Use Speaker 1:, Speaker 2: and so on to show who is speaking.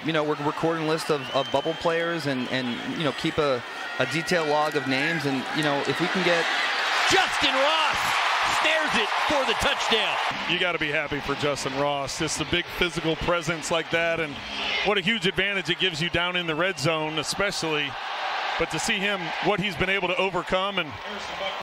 Speaker 1: we're recording lists of bubble players and keep a detailed log of names. And, if we can get
Speaker 2: Justyn Ross snares it for the touchdown.
Speaker 3: You got to be happy for Justyn Ross. Just a big physical presence like that, and what a huge advantage it gives you down in the red zone especially. But to see him, what he's been able to overcome, and